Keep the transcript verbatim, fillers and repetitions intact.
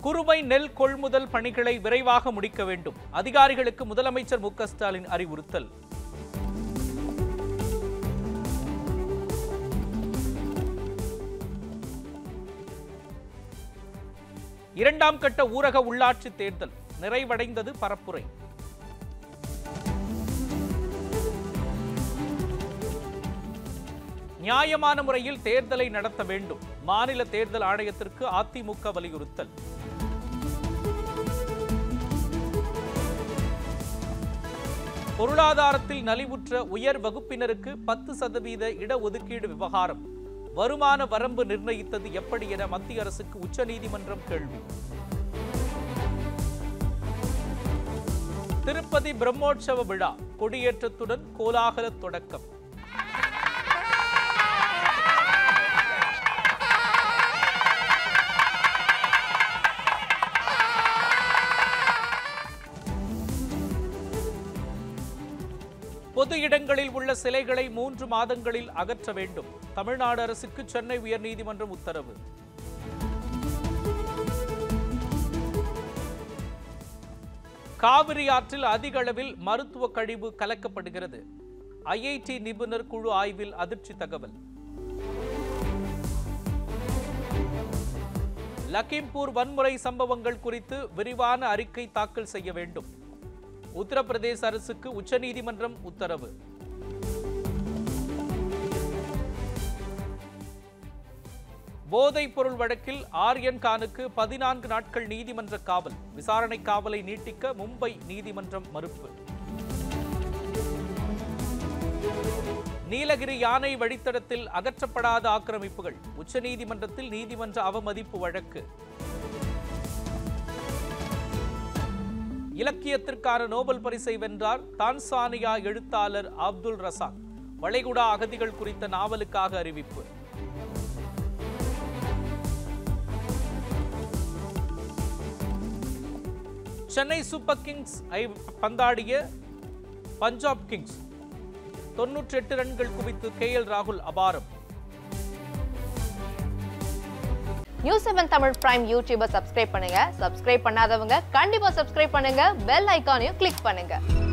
குறுவை நெல் கொள்முதல் பணிகளை விரைவாக முடிக்க வேண்டும். அதிகாரிகளுக்கு முதலமைச்சர் மு க ஸ்டாலின் அறிவுறுத்தல். இரண்டாம் கட்ட ஊரக உள்ளாட்சி தேர்தல் நிறைவடைந்தது பரப்புரை. நியாயமான முறையில் தேர்தலை நடத்த வேண்டும். மாநில தேர்தல் ஆணையத்திற்கு அதிமுக வலியுறுத்தல். பொருளாதாரத்தில் நலிவுற்ற உயர் வகுப்பினருக்கு பத்து சதவீத இடஒதுக்கீடு விவகாரம் வருமான வரம்பு நிர்ணயித்தது எப்படி என மத்திய அரசுக்கு உச்சநீதிமன்றம் கேள்வி. திருப்பதி பிரம்மோற்சவ விழா கொடியேற்றத்துடன் கோலாகல தொடக்கம். பொது இடங்களில் உள்ள சிலைகளை மூன்று மாதங்களில் அகற்ற வேண்டும். தமிழ்நாடு அரசுக்கு சென்னை உயர்நீதிமன்றம் உத்தரவு. காவிரி ஆற்றில் அதிக அளவில் மருத்துவ கழிவு கலக்கப்படுகிறது. ஐ ஐ டி நிபுணர் குழு ஆய்வில் அதிர்ச்சி தகவல். லக்கிம்பூர் வன்முறை சம்பவங்கள் குறித்து விரிவான அறிக்கை தாக்கல் செய்ய வேண்டும். உத்தரப்பிரதேச அரசுக்கு உச்சநீதிமன்றம் உத்தரவு. போதைப் பொருள் வழக்கில் ஆர்யன் கானுக்கு பதினான்கு நாட்கள் நீதிமன்ற காவல். விசாரணை காவலை நீட்டிக்க மும்பை நீதிமன்றம் மறுப்பு. நீலகிரி யானை வழித்தடத்தில் அகற்றப்படாத ஆக்கிரமிப்புகள். உச்சநீதிமன்றத்தில் நீதிமன்ற அவமதிப்பு வழக்கு. இலக்கியத்திற்கான நோபல் பரிசை வென்றார் தான்சானியா எழுத்தாளர் அப்துல் ரசாக். வளைகுடா அகதிகள் குறித்த நாவலுக்காக அறிவிப்பு. சென்னை சூப்பர் கிங்ஸ் பந்தாடிய பஞ்சாப் கிங்ஸ் தொன்னூற்றி எட்டு ரன்கள் குவித்து கே எல் ராகுல் அபாரம். நியூஸ் செவன் தமிழ் பிரைம் யூடியூபை சப்ஸ்கிரைப் பண்ணுங்க. சப்ஸ்கிரைப் பண்ணாதவங்க கண்டிப்பா சப்ஸ்கிரைப் பண்ணுங்க. பெல் ஐகானையும் கிளிக் பண்ணுங்க.